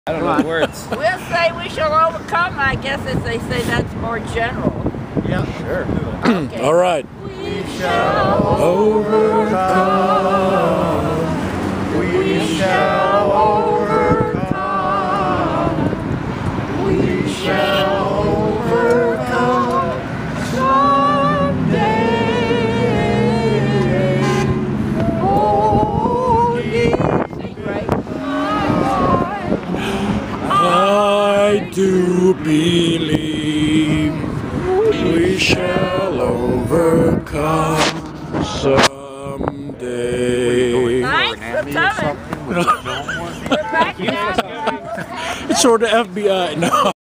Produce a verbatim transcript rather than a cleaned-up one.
I don't know the words. We'll say we shall overcome. I guess if they say that's more general. Yeah, sure. Okay. All right. We shall overcome. We shall overcome. We shall overcome someday. Oh, ye right. I do believe we shall overcome someday. Nice, we're coming. We're back now. It's sort of F B I. No.